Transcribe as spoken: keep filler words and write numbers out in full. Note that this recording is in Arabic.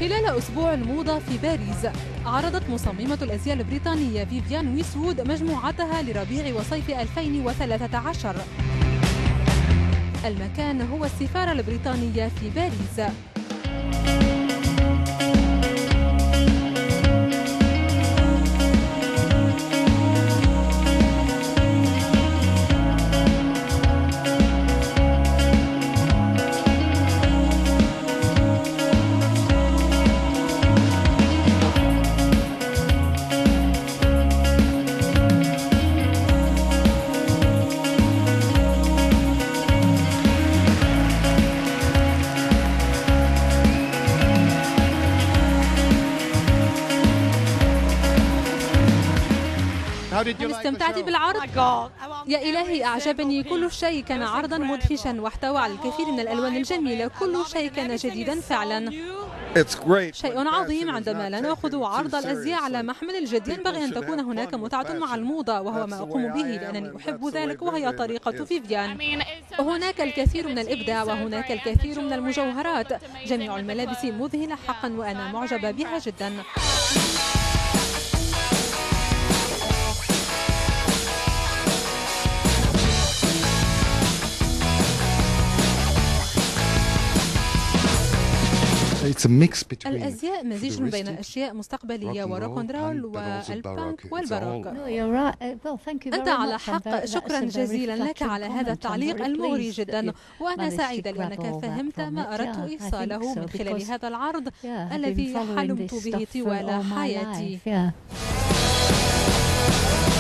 خلال أسبوع الموضة في باريس، عرضت مصممة الأزياء البريطانية فيفيان ويسوود مجموعتها لربيع وصيف ألفين وثلاثة عشر. المكان هو السفارة البريطانية في باريس. هل استمتعتِ بالعرض؟ يا إلهي، أعجبني كل شيء، كان عرضا مدهشا واحتوى على الكثير من الألوان الجميلة، كل شيء كان جديدا فعلا. شيء عظيم عندما لا نأخذ عرض الأزياء على محمل الجد، ينبغي أن تكون هناك متعة مع الموضة، وهو ما أقوم به لأنني أحب ذلك، وهي طريقة فيفيان. هناك الكثير من الإبداع وهناك الكثير من المجوهرات، جميع الملابس مذهلة حقا وأنا معجبة بها جدا. الأزياء مزيج بين أشياء مستقبلية وروكندرول والبانك والباروك. أنت على حق، شكرا جزيلا لك على هذا التعليق المغري جدا، وأنا سعيدة لأنك فهمت ما أردت إيصاله من خلال هذا العرض الذي حلمت به طوال حياتي.